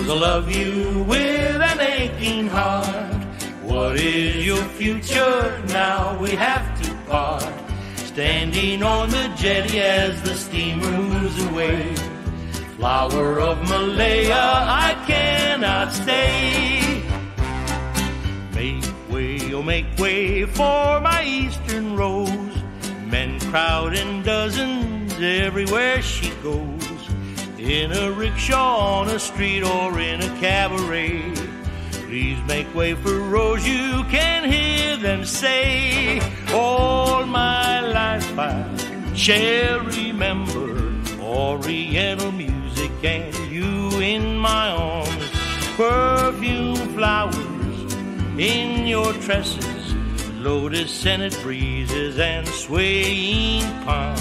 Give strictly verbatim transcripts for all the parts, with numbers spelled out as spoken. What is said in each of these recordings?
Rose, I love you with an aching heart. What is your future now we have to part? Standing on the jetty as the steamer moves away. Flower of Malaya, I cannot stay. Make way, oh make way for my eastern rose. Men crowd in dozens everywhere she goes. In a rickshaw, on a street, or in a cabaret. Please make way for Rose, you can hear them say. All my life I shall remember Oriental music and you in my arms. Perfume flowers in your tresses, lotus scented breezes and swaying palms.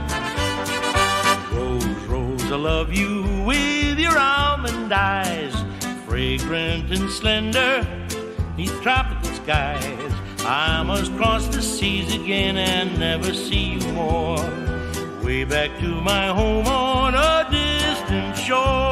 Rose, Rose, I love you with your almond eyes, fragrant and slender neath tropical skies. I must cross the seas again and never see you more. Way back to my home on a distant shore.